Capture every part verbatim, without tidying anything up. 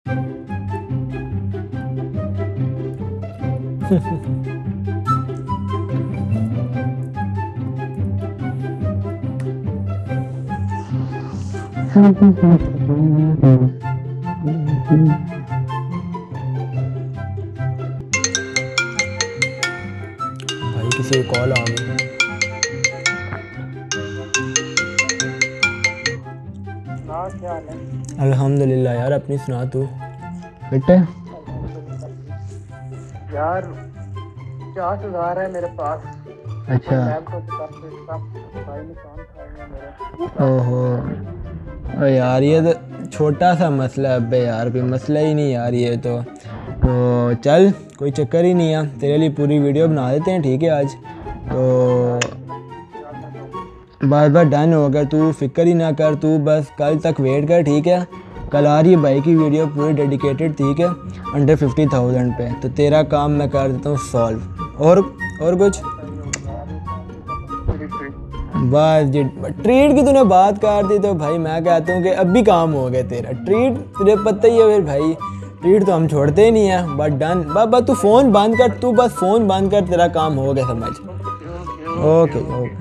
भाई किसी को कॉल आ गई। अल्हम्दुलिल्लाह यार, अपनी सुना तू। बेटे यार पचास हजार है मेरे पास। अच्छा। ओहो यार, ये तो छोटा सा मसला है अबे यार, कोई मसला ही नहीं यार ये तो। तो चल कोई चक्कर ही नहीं है, तेरे लिए पूरी वीडियो बना देते हैं, ठीक है आज। तो बस बस डन हो गया, तू फिक्र ही ना कर, तू बस कल तक वेट कर, ठीक है। कल आ रही है भाई की वीडियो पूरी डेडिकेटेड, ठीक है, अंडर फिफ्टी थाउजेंड पे। तो तेरा काम मैं कर देता हूँ सॉल्व। और और कुछ बस जी, ट्रीट की तूने बात कर दी तो भाई मैं कहता हूँ कि अभी काम हो गया तेरा। ट्रीट तुझे पता ही है फिर भाई, ट्रीट तो हम छोड़ते ही नहीं है। बस डन, बस बस तू फ़ोन बंद कर, तू बस फ़ोन बंद कर, तेरा काम हो गया समझ। Okay okay.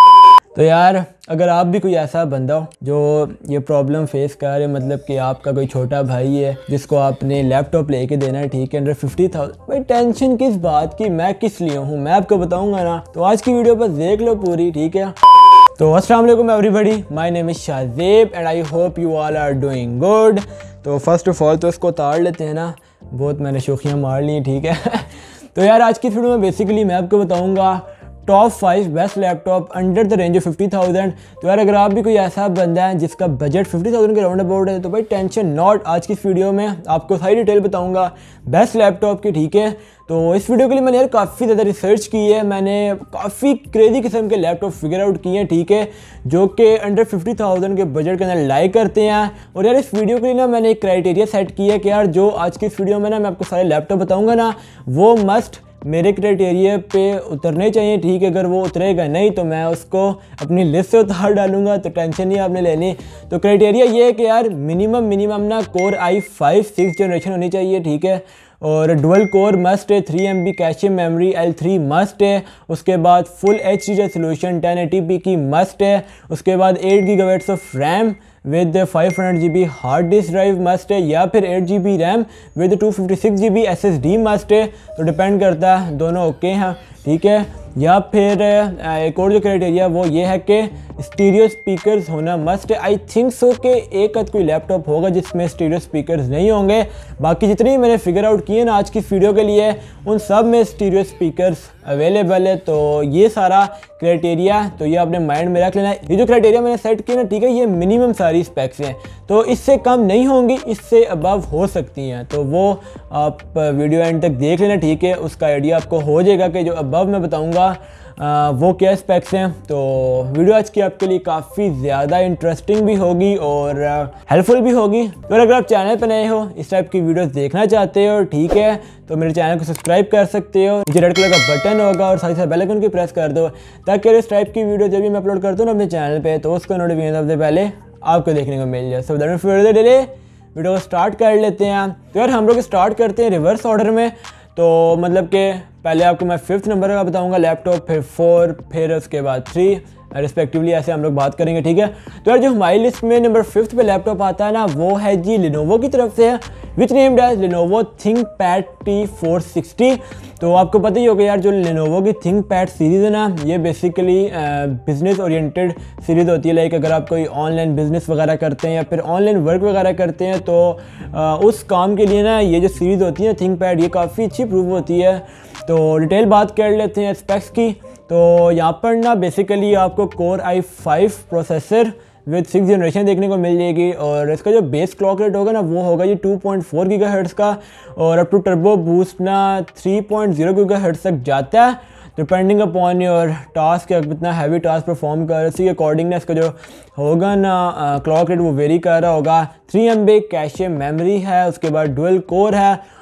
तो यार अगर आप भी कोई ऐसा बंदा हो जो ये प्रॉब्लम फेस कर रहे, मतलब कि आपका कोई छोटा भाई है जिसको आपने लैपटॉप लेके देना है, ठीक है, अंडर फिफ्टी थाउजेंड, भाई टेंशन किस बात की, मैं किस लिए हूँ, मैं आपको बताऊंगा ना। तो आज की वीडियो बस देख लो पूरी, ठीक है। तो अस्सलाम वालेकुम everybody, my name is Shahzeb and I hope you all are doing good. तो फर्स्ट ऑफ ऑल तो इसको उतार लेते हैं ना, बहुत मैंने शोखियाँ मार ली, ठीक है। तो यार आज की वीडियो में बेसिकली मैं आपको बताऊँगा top five best laptop under the range of fifty thousand. तो यार अगर आप भी कोई ऐसा बंदा है जिसका बजट फिफ्टी थाउजेंड के राउंड अबाउट है तो भाई टेंशन नॉट, आज की इस वीडियो में आपको सारी डिटेल बताऊंगा बेस्ट लैपटॉप की, ठीक है। तो इस वीडियो के लिए मैंने यार काफ़ी ज़्यादा रिसर्च की है, मैंने काफ़ी क्रेजी किस्म के लैपटॉप फिगर आउट किए हैं, ठीक है, जो कि अंडर फिफ्टी थाउजेंड के बजट के अंदर लाइक करते हैं। और यार इस वीडियो के लिए ना मैंने एक क्राइटेरिया सेट किया है कि यार जो आज की इस वीडियो में ना मैं आपको सारे लैपटॉप बताऊँगा ना, वो मस्ट मेरे क्राइटेरिया पे उतरने चाहिए, ठीक है। अगर वो उतरेगा नहीं तो मैं उसको अपनी लिस्ट से उतार डालूंगा, तो टेंशन नहीं आपने लेनी। तो क्राइटेरिया ये है कि यार मिनिमम मिनिमम ना core i five six generation होनी चाहिए, ठीक है। और डुअल कोर मस्ट है, three M B cache memory L three must है। उसके बाद full H D resolution ten eighty P की मस्ट है। उसके बाद eight gigabytes of RAM with five hundred G B hard disk drive must है, या फिर eight G B RAM with two fifty six G B S S D must है। तो depend करता है, दोनों ओके हैं, ठीक है। या फिर एक और जो क्राइटेरिया वो ये है कि स्टीरियो स्पीकर्स होना मस्ट है। आई थिंक सो कि एक अद कोई लैपटॉप होगा जिसमें स्टीरियो स्पीकर्स नहीं होंगे, बाकी जितनी मैंने फिगर आउट किए ना आज की वीडियो के लिए उन सब में स्टीरियो स्पीकर्स अवेलेबल है। तो ये सारा क्राइटेरिया तो ये आपने माइंड में रख लेना है। ये जो क्राइटेरिया मैंने सेट किया ना, ठीक है, ये मिनिमम सारी स्पेक्स हैं, तो इससे कम नहीं होंगी, इससे अबव हो सकती हैं। तो वो आप वीडियो एंड तक देख लेना, ठीक है, उसका आइडिया आपको हो जाएगा कि जो अबव मैं बताऊंगा आ, वो क्या स्पेक्स हैं। तो वीडियो आज की आपके लिए काफ़ी ज़्यादा इंटरेस्टिंग भी होगी और हेल्पफुल भी होगी। तो अगर आप चैनल पर नए हो, इस टाइप की वीडियोस देखना चाहते हो, ठीक है, तो मेरे चैनल को सब्सक्राइब कर सकते हो। नीचे रेड कलर का बटन होगा और साथ ही साथ बेल आइकन को प्रेस कर दो, ताकि इस टाइप की वीडियो जब भी मैं अपलोड करता हूँ ना अपने चैनल पर, तो उसका नोटिफिकेशन सबसे पहले आपको देखने को मिल जाए। सो दैट फिर डिले वीडियो को स्टार्ट कर लेते हैं। तो यार हम लोग स्टार्ट करते हैं रिवर्स ऑर्डर में। तो मतलब कि पहले आपको मैं फिफ्थ नंबर का बताऊंगा लैपटॉप, फिर फोर, फिर उसके बाद थ्री, रिस्पेक्टिवली ऐसे हम लोग बात करेंगे, ठीक है। तो यार जो हमारी लिस्ट में नंबर फिफ्थ पे लैपटॉप आता है ना, वो है जी लिनोवो की तरफ से है, which named as Lenovo ThinkPad T four sixty. तो आपको पता ही होगा यार जो लिनोवो की थिंकपैड सीरीज़ है ना, ये बेसिकली बिजनेस ओरिएंटेड सीरीज़ होती है। लाइक अगर आप कोई ऑनलाइन बिजनेस वगैरह करते हैं या फिर ऑनलाइन वर्क वगैरह करते हैं, तो आ, उस काम के लिए ना ये जो सीरीज़ होती है थिंकपैड, ये काफ़ी अच्छी प्रूव होती है। तो डिटेल बात कर लेते हैं स्पेक्स की। तो यहाँ पर ना बेसिकली आपको core i five processor with six generation देखने को मिल जाएगी, और इसका जो बेस क्लॉक रेट होगा ना वो होगा ये टू पॉइंट फोर गीगाहर्ट्ज़ का, और अप टू टर्बो बूस्ट ना थ्री पॉइंट ज़ीरो गीगाहर्ट्ज़ तक जाता है, डिपेंडिंग अपॉन योर टास्क, कितना हैवी टास्क परफॉर्म कर रहे हैं, इसी के अकॉर्डिंग ना इसका जो होगा ना क्लॉक रेट वो वेरी कर रहा होगा। Three M B cache memory है, उसके बाद डुअल कोर है,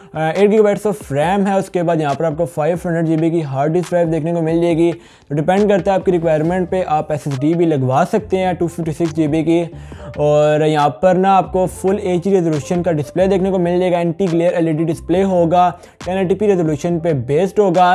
eight G B of RAM है। उसके बाद यहाँ पर आपको फाइव हंड्रेड जी बी की हार्ड डिस्क ड्राइव देखने को मिल जाएगी। तो डिपेंड करता है आपकी रिक्वायरमेंट पे, आप एस एस डी भी लगवा सकते हैं two fifty six G B की। और यहाँ पर ना आपको फुल एच डी रेजोल्यूशन का डिस्प्ले देखने को मिल जाएगा। Anti glare L E D display होगा, टेन एटी पी रेजोल्यूशन पे बेस्ड होगा।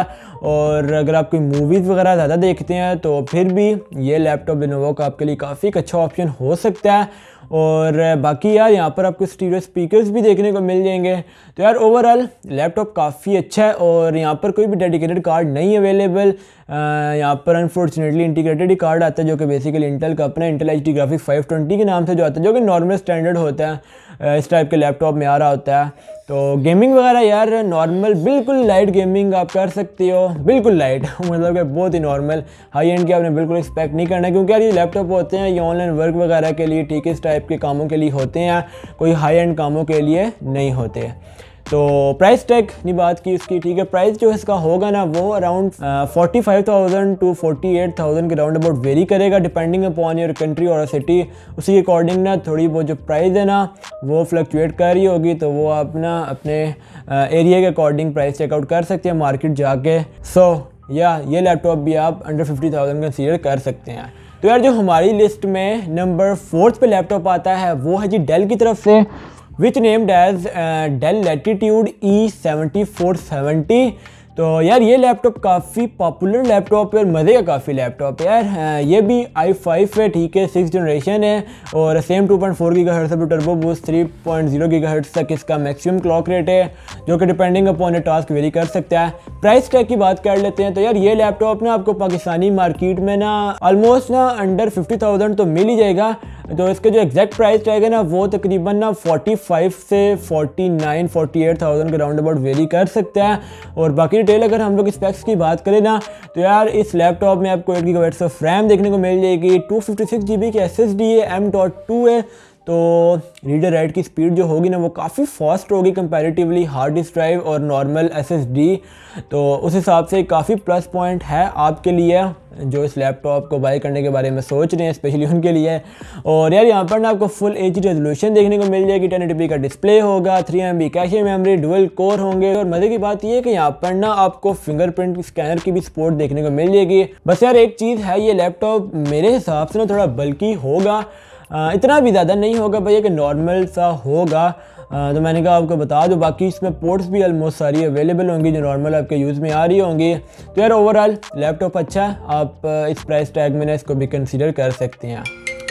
और अगर आप कोई मूवीज़ वगैरह ज़्यादा देखते हैं तो फिर भी ये लैपटॉप लेनोवो का आपके लिए काफ़ी एक अच्छा ऑप्शन हो सकता है। और बाकी यार यहाँ पर आपको स्टीरियो स्पीकर्स भी देखने को मिल जाएंगे। तो यार ओवरऑल लैपटॉप काफ़ी अच्छा है। और यहाँ पर कोई भी डेडिकेटेड कार्ड नहीं अवेलेबल, यहाँ पर अनफॉर्चुनेटली इंटीग्रेटेड ही कार्ड आता है जो कि बेसिकली इंटेल का अपना Intel H D graphics five twenty के नाम से जो आता है, जो कि नॉर्मल स्टैंडर्ड होता है इस टाइप के लैपटॉप में आ रहा होता है। तो गेमिंग वगैरह यार नॉर्मल बिल्कुल लाइट गेमिंग आप कर सकते हो, बिल्कुल लाइट मतलब कि बहुत ही नॉर्मल, हाई एंड की आपने बिल्कुल एक्सपेक्ट नहीं करना, क्योंकि यार ये लैपटॉप होते हैं ये ऑनलाइन वर्क वगैरह के लिए, ठीक है, इस टाइप के कामों के लिए होते हैं, कोई हाई एंड कामों के लिए नहीं होते। तो प्राइस टैग की बात की उसकी, ठीक है, प्राइस जो इसका होगा ना वो around forty five thousand two forty eight thousand के राउंड अबाउट वेरी करेगा डिपेंडिंग अपॉन योर कंट्री और सिटी। उसी के अकॉर्डिंग ना थोड़ी बहुत जो प्राइस है ना वो फ्लक्चुएट कर रही होगी, तो वो आप ना अपने एरिया के अकॉर्डिंग प्राइस चेकआउट कर सकते हैं मार्केट जाके। सो या ये लैपटॉप भी आप अंडर फिफ्टी थाउजेंड कंसीडर कर सकते हैं। तो यार जो हमारी लिस्ट में नंबर फोर्थ पे लैपटॉप आता है वो है जी डेल की तरफ से, which named as Dell Latitude E seventy four seventy. तो यार ये लैपटॉप काफ़ी पॉपुलर लैपटॉप है और मज़े का काफ़ी लैपटॉप है यार। ये भी आई फाइव है, ठीक है, सिक्स जनरेशन है और same two point four giga hertz turbo boost three point zero giga hertz तक इसका मैक्सिमम क्लॉक रेट है, जो कि डिपेंडिंग अपॉन टास्क वेरी कर सकता है। प्राइस टैग की बात कर लेते हैं तो यार ये लैपटॉप ना आपको पाकिस्तानी मार्केट में ना ऑलमोस्ट ना अंडर फिफ्टी थाउजेंड तो मिल ही जाएगा। तो इसके जो एग्जैक्ट प्राइस टैग है ना वो तकरीबन ना फोर्टी फाइव से forty nine forty eight thousand के राउंड अबाउट वेरी कर सकता है। और बाकी डिटेल अगर हम लोग स्पेक्स की बात करें ना तो यार इस लैपटॉप में आपको एट गीगाबाइट्स ऑफ रैम देखने को मिल जाएगी, two fifty six G B की एस एस डी है, एम डॉट टू है। तो रीडर राइट की स्पीड जो होगी ना वो काफ़ी फास्ट होगी कंपैरेटिवली हार्ड डिस्क ड्राइव और नॉर्मल एसएसडी। तो उस हिसाब से काफ़ी प्लस पॉइंट है आपके लिए जो इस लैपटॉप को बाय करने के बारे में सोच रहे हैं, स्पेशली उनके लिए। और यार यहाँ पर ना आपको फुल एच डी रेजोल्यूशन देखने को मिल जाएगी, टेन एटी पी का डिस्प्ले होगा, three M B cache memory, dual core होंगे। और मज़े की बात ये है कि यहाँ पर ना आपको फिंगरप्रिंट स्कैनर की भी सपोर्ट देखने को मिल जाएगी। बस यार एक चीज़ है, ये लैपटॉप मेरे हिसाब से ना थोड़ा बल्कि होगा, आ, इतना भी ज़्यादा नहीं होगा भैया कि नॉर्मल सा होगा। आ, तो मैंने कहा आपको बता दो, बाकी इसमें पोर्ट्स भी ऑलमोस्ट सारी अवेलेबल होंगी जो नॉर्मल आपके यूज़ में आ रही होंगी। तो यार ओवरऑल लैपटॉप अच्छा है, आप इस प्राइस टैग में ना इसको भी कंसीडर कर सकते हैं।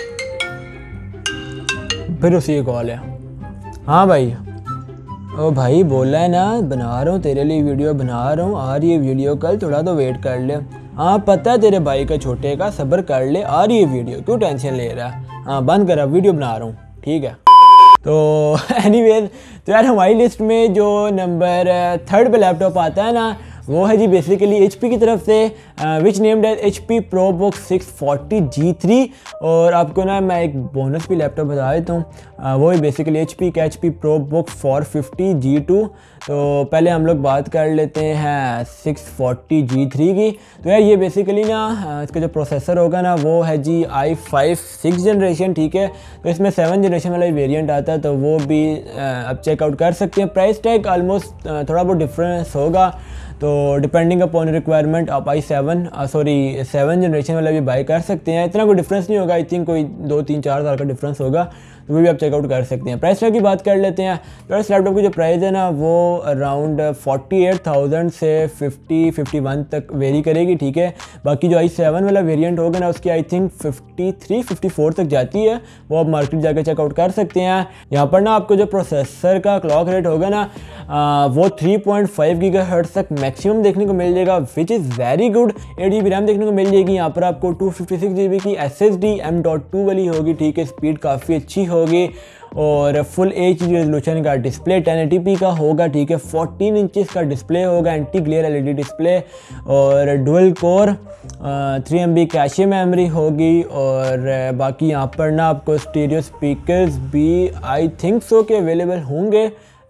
फिर उसी कॉल है, हाँ भाई, ओ भाई बोला है ना बना रहा हूँ तेरे लिए वीडियो बना रहा हूँ, आ रही है वीडियो कल, थोड़ा तो वेट कर ले। हाँ पता है तेरे भाई का छोटे का, सब्र कर ले, आ रही है वीडियो, क्यों टेंशन ले रहा है। हाँ बंद करा, वीडियो बना रहा हूँ, ठीक है। तो एनीवेज तो यार हमारी लिस्ट में जो नंबर थर्ड पे लैपटॉप आता है ना वो है जी बेसिकली एच पी की तरफ से, which named as H P ProBook six forty G three. और आपको ना मैं एक बोनस भी लैपटॉप बता देता हूँ, वो है बेसिकली एच पी का H P ProBook four fifty G two. तो पहले हम लोग बात कर लेते हैं सिक्स फोर्टी जी थ्री की। तो यार ये बेसिकली ना इसका जो प्रोसेसर होगा ना वो है जी आई फाइव सिक्स जनरेशन, ठीक है। तो इसमें सेवन जनरेशन वाला वेरिएंट आता है, तो वो भी आप चेकआउट कर सकते हैं। प्राइस टैग ऑलमोस्ट थोड़ा बहुत डिफरेंस होगा, तो डिपेंडिंग अपॉन रिक्वायरमेंट आप i seven sorry seven generation वाला भी बाई कर सकते हैं। इतना कोई डिफरेंस नहीं होगा, आई थिंक कोई दो तीन चार हज़ार का डिफरेंस होगा, तो वो भी आप चेकआउट कर सकते हैं। प्राइस टैग की बात कर लेते हैं तो इस लैपटॉप की जो प्राइस है ना वो अराउंड फोर्टी एट थाउजेंड से फिफ्टी फिफ्टी वन तक वेरी करेगी, ठीक है। बाकी जो आई सेवन वाला वेरिएंट होगा ना उसकी I think fifty three fifty four तक जाती है, वो आप मार्केट जाकर चेकआउट कर सकते हैं। यहाँ पर ना आपको जो प्रोसेसर का क्लॉक रेट होगा ना आ, वो थ्री पॉइंट फाइव गीगाहर्ट्ज़ तक मैक्सिमम देखने को मिल जाएगा, which is very good. Eight G B RAM देखने को मिल जाएगी। यहाँ पर आपको two fifty six G B की S S D M dot two वाली होगी, ठीक है, स्पीड काफ़ी अच्छी होगी। और फुल एच डी रेजोल्यूशन का डिस्प्ले टेन एटी पी का होगा, ठीक है, फोर्टीन इंचेस का डिस्प्ले होगा, anti glare L E D display और dual core, three M B cache memory होगी। और बाकी यहाँ पर ना आपको स्टीरियो स्पीकर्स भी आई थिंक सो के अवेलेबल होंगे,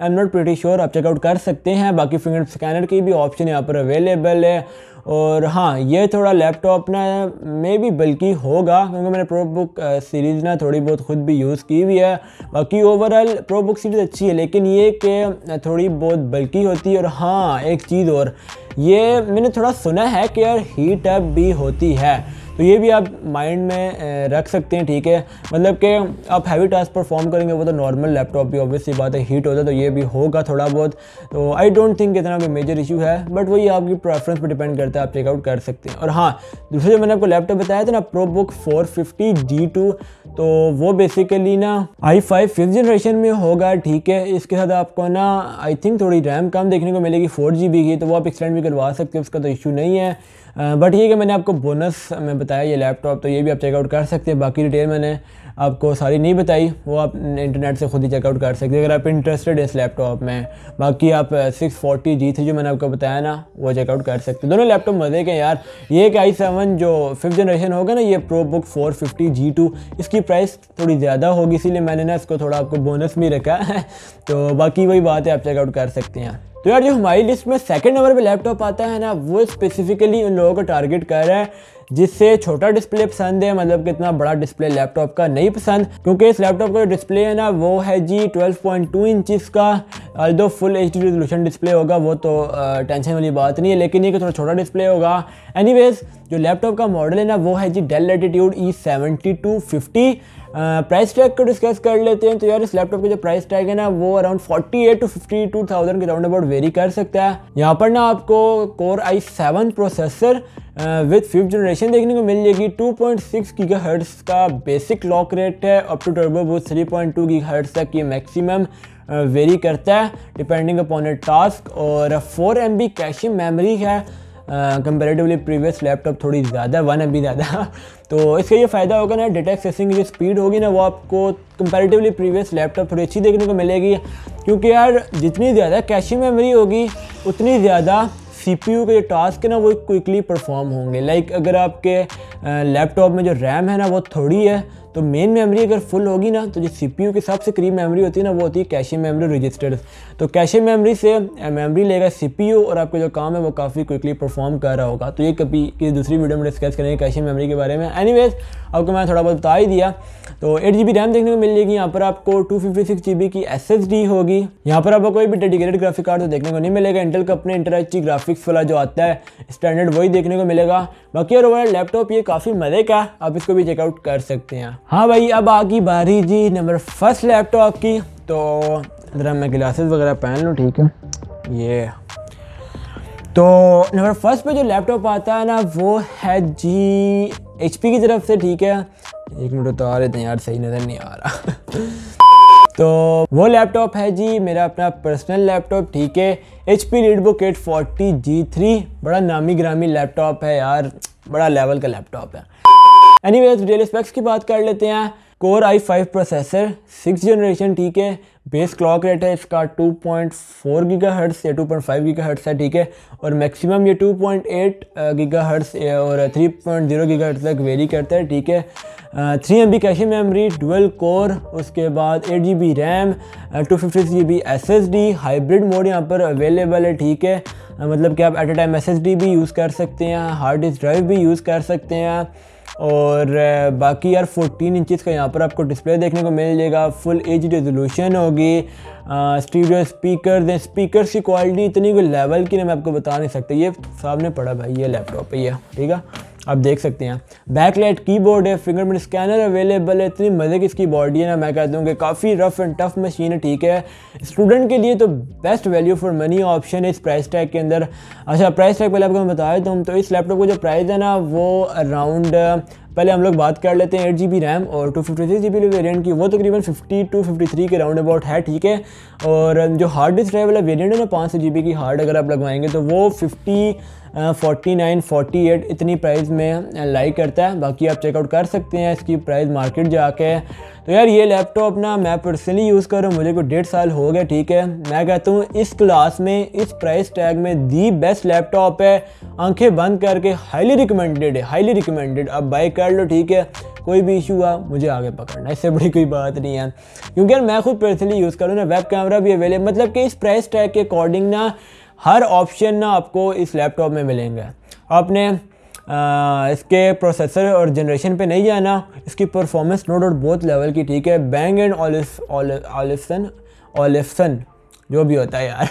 I am not pretty sure, आप चेकआउट कर सकते हैं। बाकी फिंगर स्कैनर की भी ऑप्शन यहाँ पर अवेलेबल है। और हाँ, ये थोड़ा लैपटॉप ना मे भी बल्कि होगा, क्योंकि मैंने प्रो बुक सीरीज़ ना थोड़ी बहुत खुद भी यूज़ की हुई है। बाकी ओवरऑल प्रो बुक सीरीज़ अच्छी है, लेकिन ये कि थोड़ी बहुत बल्कि होती है। और हाँ, एक चीज़ और, ये मैंने थोड़ा सुना है कि यार हीट अप भी होती है, तो ये भी आप माइंड में रख सकते हैं, ठीक है। मतलब कि आप हैवी टास्क परफॉर्म करेंगे, वो तो नॉर्मल लैपटॉप भी ऑब्वियसली बात है, हीट होता है, तो ये भी होगा थोड़ा बहुत। तो आई डोंट थिंक इतना भी मेजर इशू है, बट वही आपकी प्रेफरेंस पर डिपेंड करता है, आप चेकआउट कर सकते हैं। और हाँ, दूसरे जो मैंने आपको लैपटॉप बताया था ना, ProBook four fifty G two, तो वो बेसिकली ना आई फाइव फिफ्थ जनरेशन में होगा, ठीक है। इसके साथ आपको ना आई थिंक थोड़ी रैम कम देखने को मिलेगी, फोर जी बी की, तो वो आप एक्सटेंड भी करवा सकते हैं, उसका तो इशू नहीं है। बट ये कि मैंने आपको बोनस में बताया ये लैपटॉप, तो ये भी आप चेकआउट कर सकते हैं। बाकी डिटेल मैंने आपको सारी नहीं बताई, वो आप इंटरनेट से खुद ही चेकआउट कर सकते हैं अगर आप इंटरेस्टेड है इस लैपटॉप में। बाकी आप सिक्स फोर्टी जी थ्री जो मैंने आपको बताया ना, वो चेकआउट कर सकते हैं। दोनों लैपटॉप मज़े के यार। ये कि आई सेवन जो फिफ्थ जनरेशन होगा ना, ये ProBook four fifty G two, इसकी प्राइस थोड़ी ज़्यादा होगी, इसीलिए मैंने ना इसको थोड़ा आपको बोनस भी रखा है। तो बाकी वही बात है, आप चेकआउट कर सकते हैं। तो यार जो हमारी लिस्ट में सेकंड नंबर पे लैपटॉप आता है ना, वो स्पेसिफिकली उन लोगों को टारगेट कर रहा है जिससे छोटा डिस्प्ले पसंद है, मतलब कि इतना बड़ा डिस्प्ले लैपटॉप का नहीं पसंद। क्योंकि इस लैपटॉप का जो डिस्प्ले है ना, वो है जी ट्वेल्व पॉइंट टू इंचज़ का। Although full H D resolution display होगा, वो तो टेंशन वाली बात नहीं है, लेकिन ये कि थोड़ा छोटा डिस्प्ले होगा। एनीवेज, जो लैपटॉप का मॉडल है ना, वो है जी Dell Latitude E seventy two fifty. Price tag को डिस्कस कर लेते हैं। तो यार इस लैपटॉप का जो प्राइस टैग है ना, वो around forty eight two fifty two thousand के राउंड अबाउट वेरी कर सकता है। यहाँ पर ना आपको core i seven processor with fifth generation देखने को मिल जाएगी। टू पॉइंट सिक्स गीगाहर्ट्ज़ का बेसिक क्लॉक रेट है, up to turbo boost three point two gigahertz तक ये मैक्सिमम वेरी करता है डिपेंडिंग अपॉन ए टास्क। और four M B cache memory है, कंपेरेटिवली प्रीवियस लैपटॉप थोड़ी ज़्यादा, वन एम बी ज़्यादा। तो इसका ये फ़ायदा होगा ना, डेटा एक्सेसिंग की जो स्पीड होगी ना, वो आपको कंपेरेटिवली प्रीवियस लैपटॉप थोड़ी अच्छी देखने को मिलेगी। क्योंकि यार जितनी ज़्यादा कैश मेमोरी होगी, उतनी ज़्यादा सीपीयू के जो टास्क है ना, वो क्विकली परफॉर्म होंगे। लाइक अगर आपके लैपटॉप में जो रैम है ना, वो थोड़ी है, तो मेन मेमोरी अगर फुल होगी ना, तो जो सीपीयू के सबसे करीब मेमोरी होती है ना, वो होती है कैशे मेमोरी रजिस्टर्स। तो कैशे मेमोरी से मेमोरी लेगा सीपीयू, और आपका जो काम है वो काफ़ी क्विकली परफॉर्म कर रहा होगा। तो ये कभी किसी दूसरी वीडियो में डिस्कस करेंगे कैशे मेमोरी के बारे में। एनीवेज, आपको मैं थोड़ा बहुत बता ही दिया। तो एट जी बी रैम देखने को मिल जाएगी। यहाँ पर आपको two fifty six G B की एस एस डी होगी। यहाँ पर आपको कोई भी डेडिकेटेड ग्राफिक कार्ड तो देखने को नहीं मिलेगा। इंटेल का अपने इंटर एच डी ग्राफिक्स वाला जो आता है स्टैंडर्ड, वही देखने को मिलेगा। बाकी और ओवरऑल लैपटॉप ये काफ़ी मज़े का, आप इसको भी चेकआउट कर सकते हैं। हाँ भाई, अब आ गई बारी जी नंबर फर्स्ट लैपटॉप की। तो ज़रा मैं ग्लासेस वगैरह पहन लूँ, ठीक है। ये तो नंबर फर्स्ट पे जो लैपटॉप आता है ना, वो है जी एच पी की तरफ से, ठीक है। एक मिनट उतार लेते हैं यार, सही नज़र नहीं आ रहा। तो वो लैपटॉप है जी मेरा अपना पर्सनल लैपटॉप, ठीक है। H P readbook eight forty G three, बड़ा नामी ग्रामी लैपटॉप है यार, बड़ा लेवल का लैपटॉप है। एनीवेज, रियल स्पेक्स की बात कर लेते हैं। Core i five processor, six generation, ठीक है। बेस क्लॉक रेट है इसका टू पॉइंट फोर गीगाहर्ट्ज़ या टू पॉइंट फाइव गीगाहर्ट्ज़ है, ठीक है। और मैक्सिमम ये टू पॉइंट एट गीगाहर्ट्ज़ और थ्री पॉइंट ज़ीरो गीगाहर्ट्ज़ तक वेरी करता है, ठीक है। Three M B cache memory, dual core, उसके बाद eight G B RAM, two fifty six G B S S D, hybrid mode यहाँ पर अवेलेबल है, ठीक है। मतलब कि आप at a time S S D भी यूज़ कर सकते हैं, हार्ड डिस्क ड्राइव भी यूज़ कर सकते हैं। और बाकी यार फोर्टीन इंचज़ का यहाँ पर आपको डिस्प्ले देखने को मिल जाएगा। फुल एच डी रेजोल्यूशन होगी। स्टीरियो स्पीकर हैं, स्पीकर्स की क्वालिटी इतनी कोई लेवल की ना मैं आपको बता नहीं सकता। ये सामने पड़ा भाई, ये लैपटॉप है ये, ठीक है, आप देख सकते हैं। बैकलाइट कीबोर्ड है, फिंगरप्रिंट स्कैनर अवेलेबल है। इतनी मज़े की इसकी बॉडी है ना, मैं कहता हूँ कि काफ़ी रफ एंड टफ मशीन है, ठीक है। स्टूडेंट के लिए तो best value for money option है इस प्राइस टैग के अंदर। अच्छा, प्राइस टैग पहले आपको मैं बता देता हूँ। तो इस लैपटॉप का जो प्राइस है ना, वो अराउंड, पहले हम लोग बात कर लेते हैं एट जी बी रैम और two fifty six G B variant की, वो तकरीबन फिफ्टी टू फिफ्टी थ्री के राउंड अबाउट है, ठीक है। और जो हार्ड डिस्क ड्राइव वाला वेरियंट है ना, पाँच सौ जी बी की हार्ड अगर आप लगवाएंगे, तो वो fifty forty nine forty eight इतनी प्राइस में लाइक करता है। बाकी आप चेकआउट कर सकते हैं इसकी प्राइस मार्केट जाके। तो यार ये लैपटॉप ना मैं पर्सनली यूज़ कर रहा हूँ, मुझे कोई डेढ़ साल हो गया, ठीक है। मैं कहता हूँ इस क्लास में, इस प्राइस टैग में दी बेस्ट लैपटॉप है। आंखें बंद करके हाईली रिकमेंडेड है, हाईली रिकमेंडेड। आप बाय कर लो, ठीक है। कोई भी इशू हुआ मुझे आगे पकड़ना, इससे बड़ी कोई बात नहीं है। क्योंकि यार मैं खुद पर्सनली यूज़ करूँ ना, वेब कैमरा भी अवेलेबल, मतलब कि इस प्राइस टैग के अकॉर्डिंग ना हर ऑप्शन ना आपको इस लैपटॉप में मिलेंगे। आपने आ, इसके प्रोसेसर और जनरेशन पे नहीं जाना, इसकी परफॉर्मेंस नो डाउट बहुत लेवल की, ठीक है। बैंग एंड ऑलिफ्सन ऑलिफ्सन जो भी होता है यार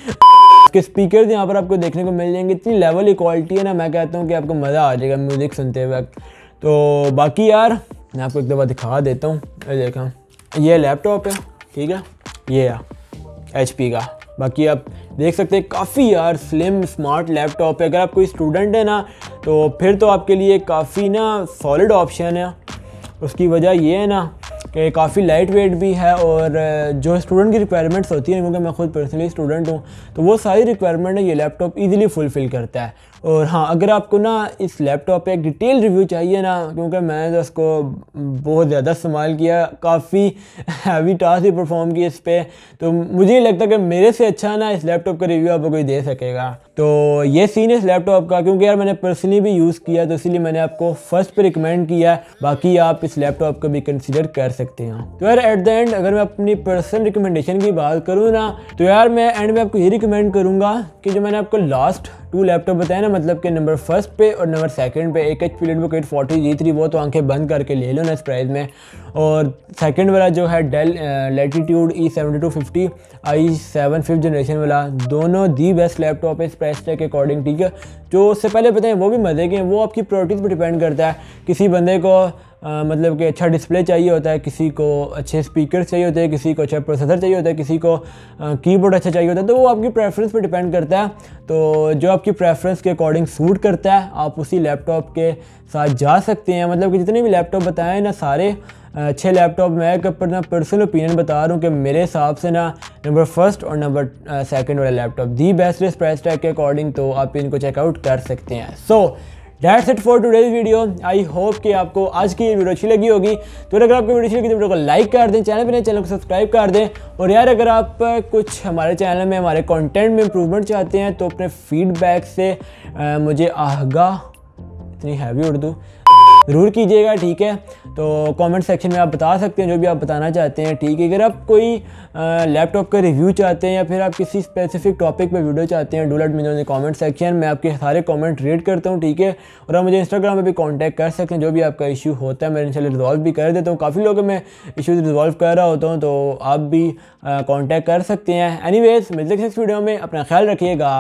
इसके स्पीकर यहाँ पर आपको देखने को मिल जाएंगे। इतनी लेवल की क्वालिटी है ना, मैं कहता हूँ कि आपको मज़ा आ जाएगा म्यूज़िक सुनते वक्त। तो बाकी यार मैं आपको एक दफ़ा दिखा देता हूँ। ये देखा, ये लैपटॉप है, ठीक है। ये है एच पी का। बाकी आप देख सकते हैं काफ़ी यार स्लिम स्मार्ट लैपटॉप है। अगर आप कोई स्टूडेंट है ना तो फिर तो आपके लिए काफ़ी ना सॉलिड ऑप्शन है। उसकी वजह ये है ना कि काफ़ी लाइट वेट भी है, और जो स्टूडेंट की रिक्वायरमेंट्स होती हैं, क्योंकि मैं खुद पर्सनली स्टूडेंट हूँ, तो वो सारी रिक्वायरमेंट है ये लैपटॉप इजीली फुलफ़िल करता है। और हाँ, अगर आपको ना इस लैपटॉप पे एक डिटेल रिव्यू चाहिए ना, क्योंकि मैंने तो इसको बहुत ज़्यादा इस्तेमाल किया, काफ़ी हैवी टास्क भी परफॉर्म किया इस पर, तो मुझे नहीं लगता कि मेरे से अच्छा ना इस लैपटॉप का रिव्यू आपको कोई दे सकेगा। तो ये सीन है इस लैपटॉप का, क्योंकि यार मैंने पर्सनली भी यूज़ किया, तो इसीलिए मैंने आपको फर्स्ट पे रिकमेंड किया। बाकी आप इस लैपटॉप को भी कंसिडर कर सकते हैं। तो यार एट द एंड अगर मैं अपनी पर्सनल रिकमेंडेशन की बात करूँ ना, तो यार मैं एंड में आपको ये रिकमेंड करूँगा कि जो मैंने आपको लास्ट टू लैपटॉप बताया ना, मतलब कि नंबर फर्स्ट पे और नंबर सेकंड पे, एक H P EliteBook eight forty G three, वो तो आंखें बंद करके ले लो ना इस प्राइस में। और सेकंड वाला जो है Dell Latitude E seventy two fifty i seven fifth generation वाला, दोनों दी बेस्ट लैपटॉप है इस प्राइस टैग के अकॉर्डिंग, ठीक है। जो उससे पहले बताएं वो भी मज़े के हैं, वो आपकी प्रायोरिटीज़ पर डिपेंड करता है। किसी बंदे को आ, मतलब कि अच्छा डिस्प्ले चाहिए होता है, किसी को अच्छे स्पीकर चाहिए होते हैं, किसी को अच्छा प्रोसेसर चाहिए होता है, किसी को कीबोर्ड अच्छा चाहिए होता है। तो वो आपकी प्रेफरेंस पे डिपेंड करता है। तो जो आपकी प्रेफरेंस के अकॉर्डिंग सूट करता है, आप उसी लैपटॉप के साथ जा सकते हैं। मतलब कि जितने भी लैपटॉप बताए ना सारे अच्छे लैपटॉप, मैं एक अपना पर्सनल ओपिनियन बता रहा हूँ कि मेरे हिसाब से ना नंबर फर्स्ट और नंबर सेकंड वाला लैपटॉप दी बेस्ट इस प्राइस टैग के अकॉर्डिंग, तो आप इनको चेकआउट कर सकते हैं। So that's it for today's video. I hope कि आपको आज की ये वीडियो अच्छी लगी होगी। तो अगर आपको वीडियो अच्छी लगी तो वीडियो को लाइक कर दें, चैनल पे नए चैनल को सब्सक्राइब कर दें। और यार अगर आप कुछ हमारे चैनल में हमारे कंटेंट में इम्प्रूवमेंट चाहते हैं तो अपने फीडबैक से आ, मुझे आगाह, इतनी हैवी उर्दू, ज़रूर कीजिएगा, ठीक है। तो कमेंट सेक्शन में आप बता सकते हैं जो भी आप बताना चाहते हैं, ठीक है। अगर आप कोई लैपटॉप का रिव्यू चाहते हैं या फिर आप किसी स्पेसिफिक टॉपिक पे वीडियो चाहते हैं, do let me know in the comment section. मैं आपके सारे कमेंट रीड करता हूँ, ठीक है। और आप मुझे इंस्टाग्राम पे भी कांटेक्ट कर सकते हैं, जो भी आपका इशू होता है मैं इंशाल्लाह रिजॉल्व भी कर देता हूँ। काफ़ी लोगों में इशूज़ रिजॉल्व कर रहा होता हूँ, तो आप भी कॉन्टैक्ट कर सकते हैं। एनीवेज मिलते हैं इस वीडियो में, अपना ख्याल रखिएगा।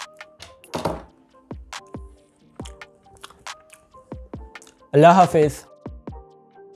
अल्लाह हाफिज़।